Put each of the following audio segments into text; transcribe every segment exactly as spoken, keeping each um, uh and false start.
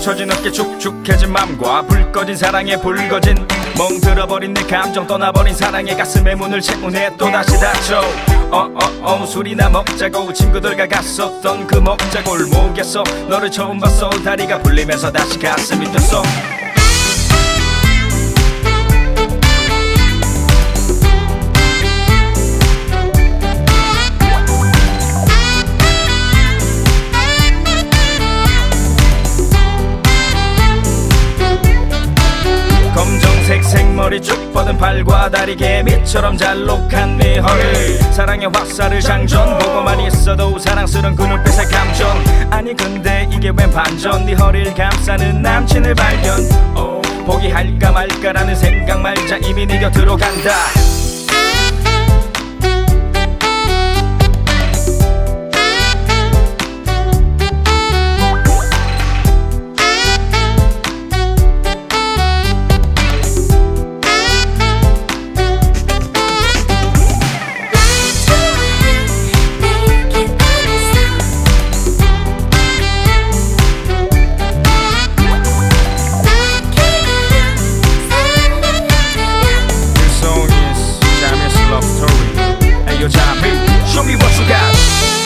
뭉쳐진 어깨 축축해진 맘과 불 꺼진 사랑에 불 꺼진 멍들어버린 내 감정 떠나버린 사랑의 가슴에 문을 채우네 또다시 닫혀. 어어어 술이나 먹자고 친구들과 갔었던 그 먹자 골목에서 너를 처음 봤어. 다리가 풀리면서 다시 가슴이 뛰었어. 검정색 생머리 쭉 뻗은 팔과 다리 개미처럼 잘록한 네 허리 사랑의 화살을 장전 보고만 있어도 사랑스런 그 눈빛의 감정. 아니 근데 이게 웬 반전. 네 허리를 감싸는 남친을 발견. 오, 포기할까 말까라는 생각 말자 이미 네 곁으로 간다. Show me what you got.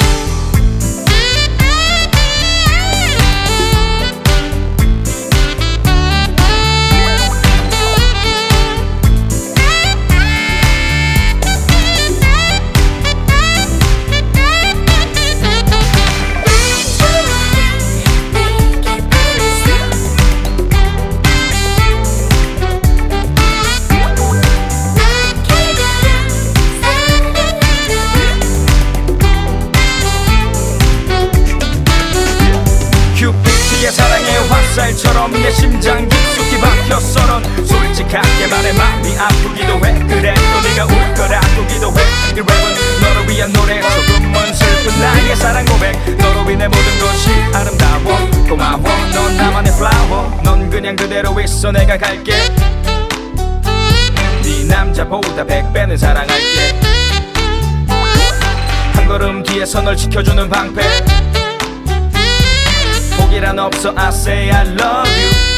사랑의 화살처럼 내 심장 깊숙이 박혔어. 넌 솔직하게 말해 마음이 아프기도 해. 그래 또 네가 울 거라고기도 해. 이 랩은 너를 위한 노래 조금은 슬픈 나의 사랑 고백. 너로 인해 모든 것이 아름다워 고마워. 넌 나만의 플라워. 넌 그냥 그대로 있어 내가 갈게. 네 남자보다 백 배는 사랑할게. 한 걸음 뒤에서 널 지켜주는 방패. 포기란 없어 I say I love you.